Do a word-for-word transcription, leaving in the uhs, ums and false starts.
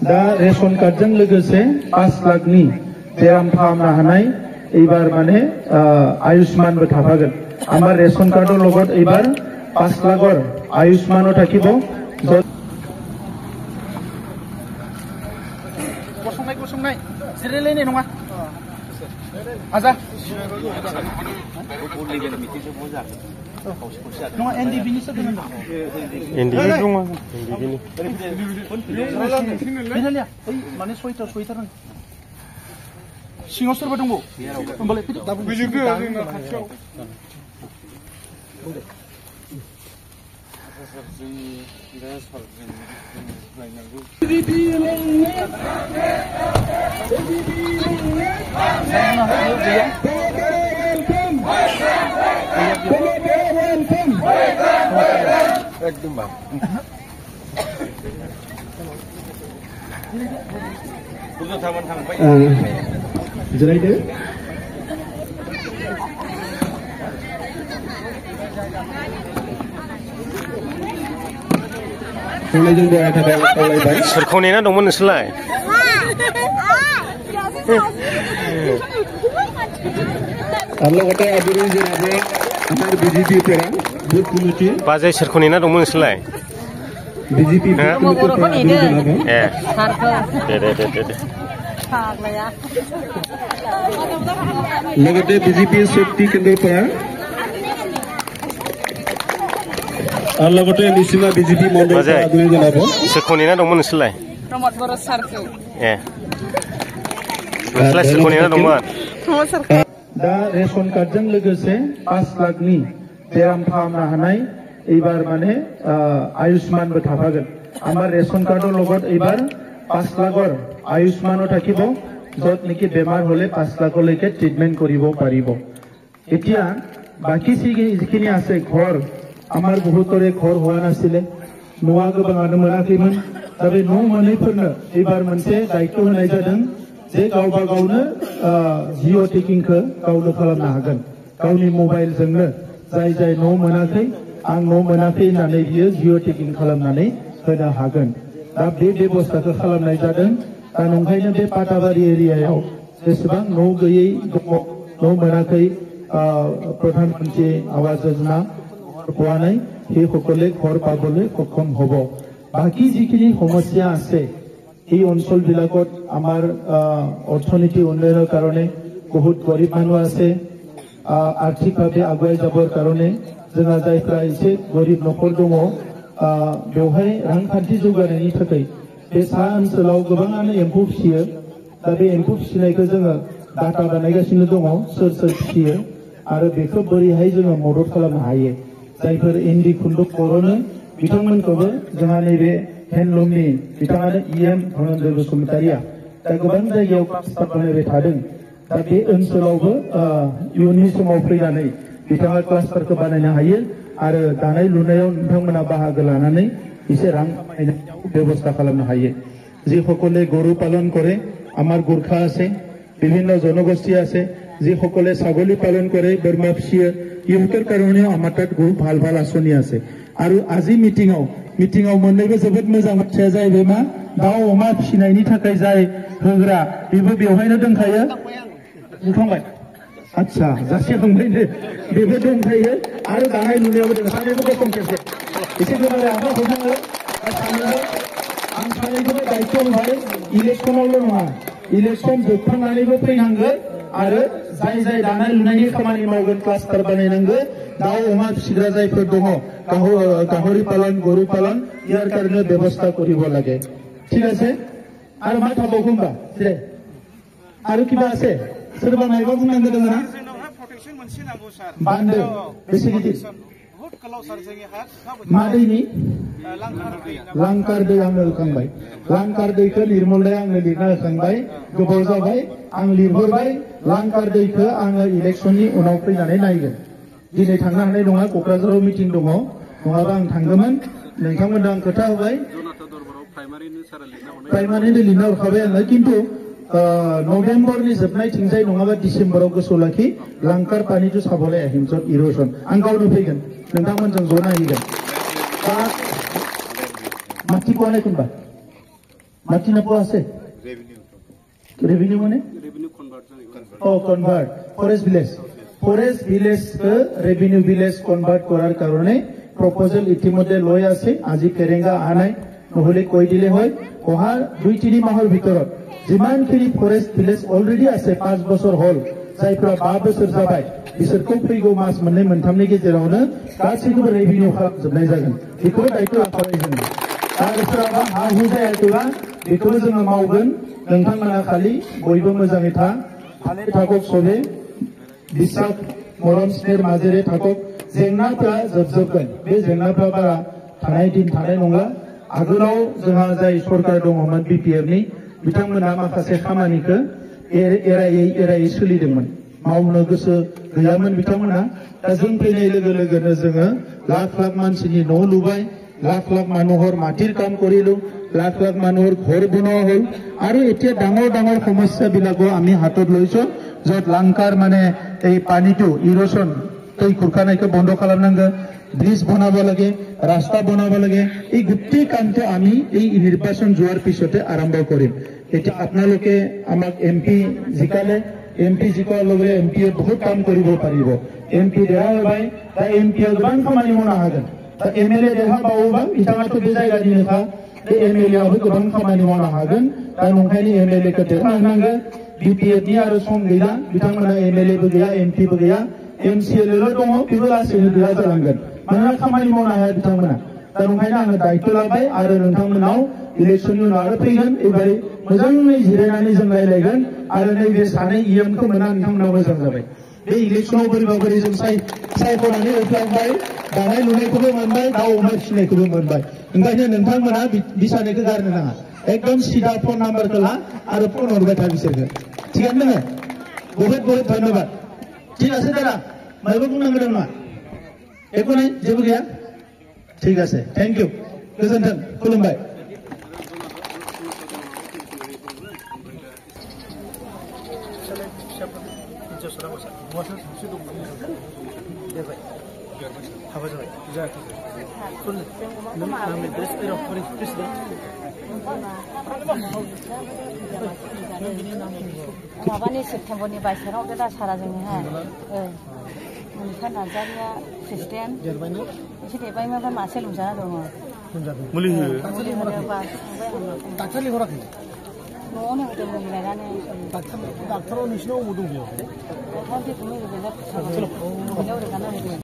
दा रेशन कार्डजों लोगोसे पाँच लाखनि बेराम फाहामनो हानाय एबार माने आयुष्मानबो थाफागोन आमार रेशन कार्डर লগত एबार पाँच लाखर आयुष्मानो थाकिब गसंनाय गसंनाय जिरायलायनाय नङा आजा नङा एनडिबिनि सो दोननांगौ एनडिबि दङ एनडिबिनि बिनालिया ओइ माने सयता सयता रां सिङाव सोरबा दङ होमबालाय फैदो बिजोंनो जोंना खाथियाव एकदम जिरायदो सोरखौ नेना दंमोन नोंसोरलाय बाजै सोरखौ नेना दंमोन नोंसोरलाय बीजेपी ए दे दे दे दे लगते बीजेपी शक्ति केंद्र पर और लगते निसिमा बीजेपी मंडल आदमी जनाबो सोरखौ नेना दंमोन नोंसोरलाय प्रमोद बर' सारखौ ए नोंसोरलाय सोरखौ नेना दंमोन प्रमोद सारखौ दा रेशन कार्डजों लोगोसे पाँच लाखनि बेराम फाहामनो हानाय एबार माने आयुष्मानबो थाफागोन आमार रेशन कार्डर লগত एबार पाँच लाखर आयुष्मानो थाकिब যত নেকি বেমাৰ হলে पाँच লাখলৈকে ট্ৰিটমেন্ট কৰিব পাৰিব এতিয়া বাকি যিখিনি আছে ঘৰ আমাৰ বহুতৰে ঘৰ হোৱা নাছিলে নোৱা गोबाङानो मोनाखैमोन दा बे न' मोनैफोरनो एबार मोनसे दायित्व होनाय जादों जे गावबा गावनो जिअ टेकिंखौ गावनो खालामनो हागोन गावनि मबाइलजोंनो जाय जाय न' मोनाखै आं न' मोनाखै होननानै बियो जिअ टेकिं खालामनानै होनो हागोन दा बे बेबस्थाखौ खालामनाय जादों दा नंखायनो बे पाटाबारि एरियायाव जेसेबां न' गैयै दङ न' मोनाखै प्रधानमन्त्री आवास योजना পোৱা নাই সেই সকলে ঘৰ পাবলৈ সক্ষম হ'ব বাকি যিখিনি সমস্যা আছে এই অঞ্চলবিলাকত আমাৰ অৰ্থনীতি উন্নয়নৰ কাৰণে বহুত গৰীব মানুহ আছে আৰ্থিকভাৱে আগুৱাই যাবৰ কাৰণে जोंहा जायफ्रा एसे गरिब न'खर दङ बेवहाय रांखान्थि जौगानायनि थाखाय बे सा ओनसोलाव गोबाङानो एम्फौ फिसियो दा बे एम्फौ फिसिनायखौ जोङो डाटा बानायगासिनो दङ सोर सोर फिसियो आरो बेखौ बोरैहाय जोङो मदद खालामनो हायो जायफोर इन्दि खुन्दुं बरनो बिथांमोनखौबो जोंहा नैबे हेन्डलुमनि बिथाङानो इएम धनन्जय बसुमतारिया दा गोबां जायगायाव क्लास्टार बानायबाय थादों दा बे ओनसोलावबो इयुननि समाव फैनानै बिथाङा क्लास्टारखौ बानायनो हायो आरो दानाय लुनायाव नोंथांमोना बाहागो लानानै एसे रां खामायनायाव बेबस्था खालामनो हायो যিসকলে গৰু পালন কৰে আমাৰ গোৰ্খা আছে বিভিন্ন জনগোষ্ঠী আছে যিসকলে ছাগলী পালন কৰে বৰ্মা ফিয়ে ইহঁতৰ কাৰণেও আমাৰ তাত বহুত ভাল ভাল আঁচনি আছে আৰু আজি মিটিঙাव মিটিঙাव मोननैबो जोबोद मोजां बाथ्राया जाहैबाय मा दाउ अमा फिसिनायनि थाखाय जाय होग्रा बेबो बेवहायनो दंखायो बुंखांबाय अच्छा जासिखांबायनो बेबो दंखायो आरो दानाय लुनायावबो दङ सानैबो गसंखेबसे एसे गोबां आखाइ होखाङो आं सानैखौबो दायित्व होबाय इलेक्सनावल' नङा इलेक्सन जोबखांनानैबो फैनांगोन आरो जाय जाय दानाय लुनायनि खामानि मावगोन क्लास्टार बानायनांगोन दाउ अमा फिसिग्रा जायफोर दङ गाहरि पालन गरु पालन ইয়াৰ কাৰণে ব্যৱস্থা কৰিব লাগে ঠিক আছে আৰু मा थाबावगौ होनबा दे आरो किबा আছে सोरबा मायबा बुंनांगौ दङ ना प्रटेक्शन मोनसे नांगौ सार बान्दो बेसे गिदिर बहुत गोलाव सार जोंनि हा मा दैनि लांखार दै लांखार दै आंनो होखांबाय लांखार दैखौ लिरमलदाय आंनो लिरना होखांबाय गोबाव जाबाय आं लिरहरबाय लांखार दैखौ आङो इलेक्सननि उनाव फैनानै नायगोन दिनै थांनो हानाय नङा क'क्राझाराव मिटिं दङ नङाबा आं थांगौमोन नोंथांमोननो आं खोथा होबाय प्राइमारिनो लिरना हरखाबाय आङो खिन्थु नभेम्बरनि जोबनायथिंजाय नङाबा डिसेम्बराव गोसोआव लाखि लांखार पानिखौ साबलाय हिमसत इर'सन आं गावनो फैगोन नोंथांमोनजों ज' नायहैगोन दा माथि खौवा नायखुनबा মাটি নাপোৱা আছে ৰেভিনিউ মানে অ convert forest village forest village revenue village convert করার কারণে প্রপোজাল ইতিমধ্যে লৈ আছে আজি কেৰেঙ্গা আনাই নহলে কৈ দিলে হয় অহা দুই তিনি মাহৰ ভিতৰত যিমানখিনি ফরেস্ট ভিলেজ অলরেডি আছে পাঁচ বছর হল जायफ्रा बा बोसोर जाबाय बिसोरखौ फैगौ मास मोननै मोनथामनि गेजेरावनो गासैखौबो रेभिनिउ खालामजोबनाय जागोन बेखौ दायित्व लाखाबाय जोङो आरो सोरहाबा हा हु जायाखैबा बेखौबो जोङो मावगोन नोंथांमोना खालि बयबो मोजाङै था भाले थागक सबे बिसाख मरम स्नेर माजेरे थागक जेंनाफ्रा जोबजोबगोन बे जेंनाफ्रा बारा थानाय दिन थानाय नंला आगोलाव जोंहा जाय सरकार दङमोन बिपिएफनि बिथांमोना माखासे खामानिखौ एरायै एरायै सोलिदोंमोन मावनो गोसो गैयामोन बिथांमोना दा जों फैनाय लोगो लोगोनो जोङो लाख लाख मानसिनि न' लुबाय लाख लाख মানুহৰ মাটিৰ কাম কৰিলো লাখ লাখ মানুহৰ ঘৰ বনোৱা হ'ল আৰু এতিয়া ডাঙৰ ডাঙৰ সমস্যাবিলাকো আমি হাতত লৈছো য'ত লাংকাৰ মানে এই পানীটো ইৰোশন এই খুৰখানাইকে বন্ধ খালামনাंगो ব্রিজ বনাব লাগে রাস্তা বনাব লাগে এই গোটেই কামটো আমি এই নির্বাচন যোৱাৰ পিছতে আৰম্ভ কৰিম এটা আপোনালোকে আমাক এমপি জিকালে এমপি জিকাৰ লগে এমপি বহুত কাম কৰিব পাৰিব এমপি দেৰা হয় তা এমপি গোবাं খামানি मावनो हागोन ता एमएलए देहा बावोबा बिथाङाथ' बे जायगानिनोखा बे एमएलए आबो गोबां खामानि मावनो हागोन दा नंखायनो एमएलए खौ देरहा होनांगो बिपिएफनि आरो सम गैला बिथांमोना एमएलए बो गैया एमपि बो गैया एमसिएलएल दङ बेबो लासैनो गैया जालांगोन मानोना खामानि मावनो हाया बिथांमोना दा नंखायनो आङो दायित्व लाबाय आरो नोंथांमोनाव इलेक्शननि उनाव आरो फैगोन एबारे मोजाङै जिरायनानै जों रायलायगोन आरो नैबे सानै इएमखौ मोना नोंथांमोना मोजां जाबाय बे इलेक्शनाव बोरैबा बोरै जों सायख'नानै होफ्लांबाय दानाय लुनायखौबो मोनबाय दाउ अमा फिसिनायखौबो मोनबाय ओंखायनो नोंथांमोना बिसानायखौ गारनो नाङा एकदम सिदा फन नाम्बारखौ ला आरो फन हरबाय था बिसोरखौ थिगानो दङ बहुत बहुत धन्यबाद ঠিক আছে দাদা मायबा बुंनांगौ दं नामा একো নাই जेबो गैया ঠিক আছে थैंक यू गोजोन्थों खुलुमबाय माबानि सेप्तेम्बरनि बाइसाराव दा सारा जोंनिहाय मोनफा नार्जारिया प्रेसिडेन्ट एसे देरबायमोन ओमफ्राय मासे लोमजाना दङ मुलि हो मुलि होनोबा डाक्टार लिंहराखै न'आवनो होदों मुलि लायनानै डाक्टाराव नोंसिनाव अबाव दं बेयाव डाक्टार जेखौनो होदों दा रोगाना होदों